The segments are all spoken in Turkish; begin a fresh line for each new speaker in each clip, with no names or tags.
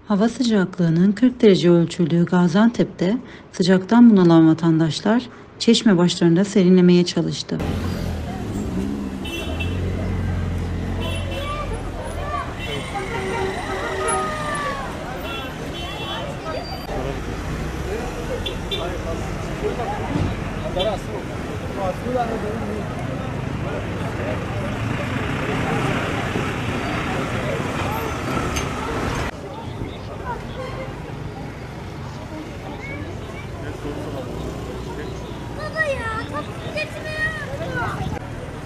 Hava sıcaklığının 40 derece ölçüldüğü Gaziantep'te sıcaktan bunalan vatandaşlar çeşme başlarında serinlemeye çalıştı.
Baba ya, top getirmiyor.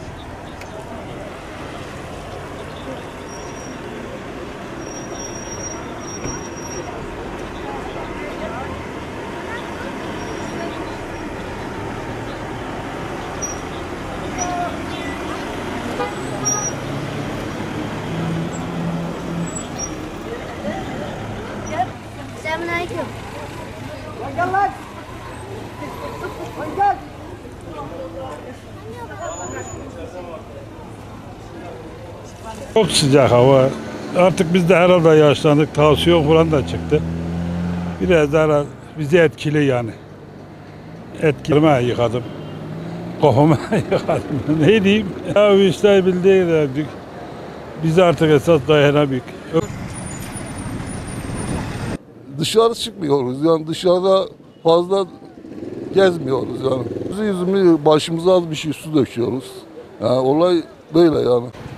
Selamünaleyküm.
Gel lan. Gel.
Çok sıcak hava. Artık biz de herhalde yaşlandık. Tansiyon falan da çıktı. Biraz daha bizi etkili yani. Etkileme yıkadım. Kafama yıkadım. Ne diyeyim? Ya işte bildiği gibi. Biz artık esas dayanamıyoruz.
Dışarı çıkmıyoruz yani dışarıda fazla gezmiyoruz yani. Yüzümü başımıza az bir şey su döküyoruz. Yani olay böyle yani.